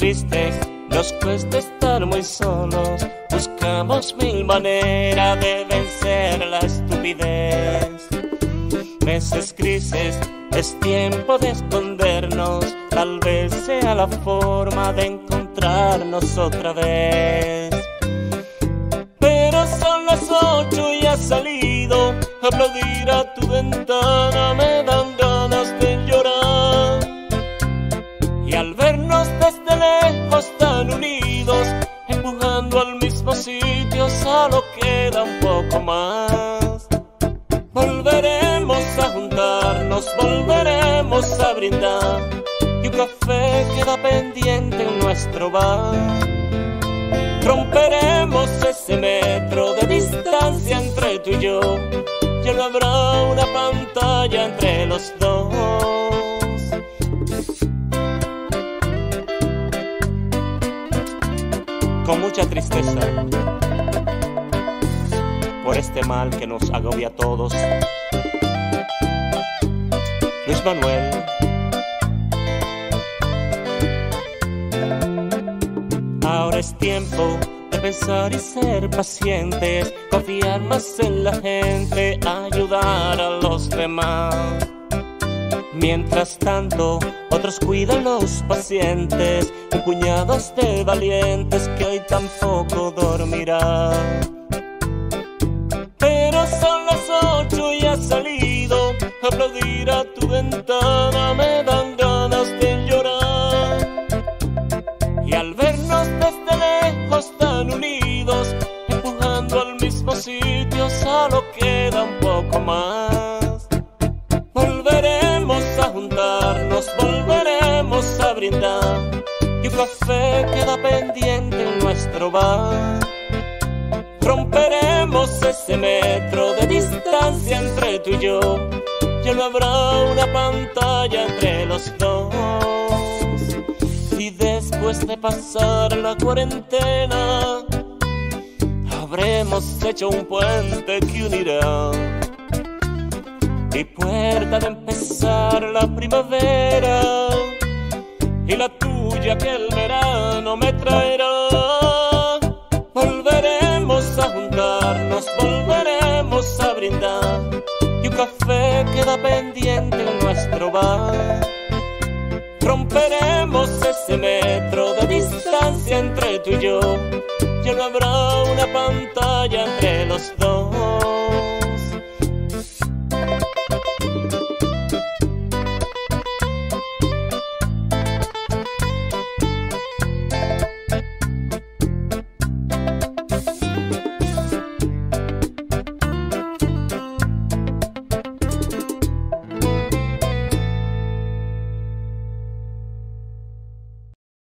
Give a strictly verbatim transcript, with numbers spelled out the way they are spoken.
tristes, nos cuesta estar muy solos. Buscamos mil maneras de vencer la estupidez. Meses grises, es tiempo de escondernos. Tal vez sea la forma de encontrarnos otra vez. Pero son las ocho y has salido. Aplaudir a tu ventana me dan ganas de llorar. Y al vernos desde lejos tan unidos, empujando al mismo sitio, solo queda un poco más. Volveremos a juntarnos, volveremos a brindar, y un café queda pendiente en nuestro bar. Romperemos ese metro de distancia entre tú y yo, ya no habrá una pantalla entre los dos. Con mucha tristeza por este mal que nos agobia a todos, Luis Manuel. Ahora es tiempo de pensar y ser pacientes, confiar más en la gente, ayudar a los demás. Mientras tanto, otros cuidan los pacientes, un puñado de valientes que hoy tampoco dormirán. Pero son las ocho y has salido. Aplaudir a tu ventana me dan ganas de llorar. Y al vernos desde lejos tan unidos, empujando al mismo sitio, solo queda un poco más. Volveremos a juntarnos, volveremos a brindar, y un café queda pendiente en nuestro bar. Romperemos ese metro de distancia entre tú y yo, ya no habrá una pantalla entre los dos. Y después de pasar la cuarentena, habremos hecho un puente que unirá mi puerta de empezar la primavera y la tuya que el verano me traerá. Volveremos a juntarnos, volveremos a brindar, y un café queda pendiente en nuestro bar. Romperemos ese metro de distancia entre tú y yo, ya no habrá una pantalla entre